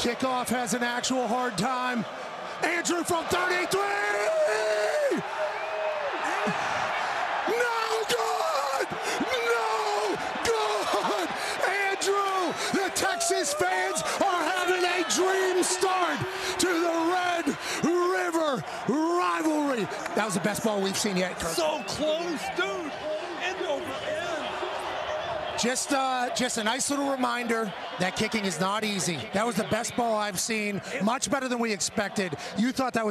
Kickoff has an actual hard time. Andrew from 33! No good! No good! Andrew, the Texas fans are having a dream start to the Red River rivalry. That was the best ball we've seen yet, Kirk. So close, dude. End over end. Just a nice little reminder that kicking is not easy. That was the best ball I've seen. Much better than we expected. You thought that was